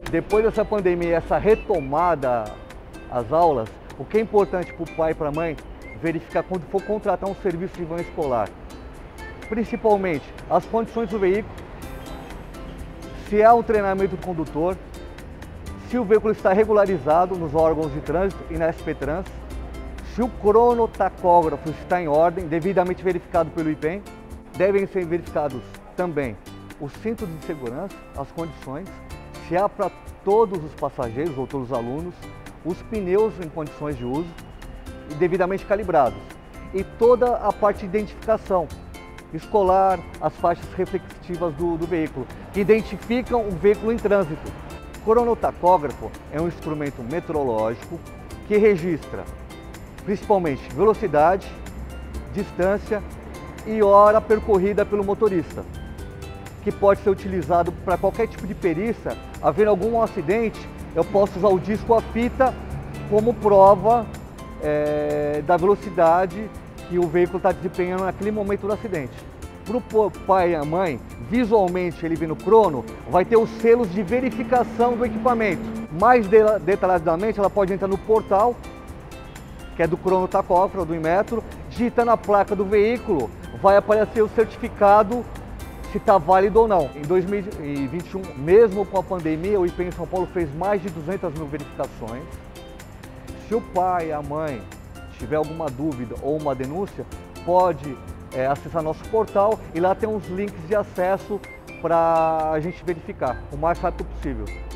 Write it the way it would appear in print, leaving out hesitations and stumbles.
Depois dessa pandemia, essa retomada às aulas, o que é importante para o pai e para a mãe verificar quando for contratar um serviço de van escolar, principalmente as condições do veículo, se há um treinamento do condutor, se o veículo está regularizado nos órgãos de trânsito e na SP-Trans, se o cronotacógrafo está em ordem, devidamente verificado pelo IPEM. Devem ser verificados também o cinto de segurança, as condições, se há para todos os passageiros ou todos os alunos, os pneus em condições de uso e devidamente calibrados. E toda a parte de identificação escolar, as faixas reflexivas do veículo, que identificam o veículo em trânsito. O cronotacógrafo é um instrumento metrológico que registra principalmente velocidade, distância e hora percorrida pelo motorista, que pode ser utilizado para qualquer tipo de perícia. Havendo algum acidente, eu posso usar o disco ou a fita como prova da velocidade que o veículo está desempenhando naquele momento do acidente. Para o pai e a mãe, visualmente ele vendo o crono, vai ter os selos de verificação do equipamento. Mais detalhadamente, ela pode entrar no portal, que é do cronotacógrafo, do Inmetro, digitando a placa do veículo, vai aparecer o certificado se está válido ou não. Em 2021, mesmo com a pandemia, o IPEM em São Paulo fez mais de 200 mil verificações. Se o pai e a mãe tiver alguma dúvida ou uma denúncia, pode acessar nosso portal e lá tem uns links de acesso para a gente verificar o mais rápido possível.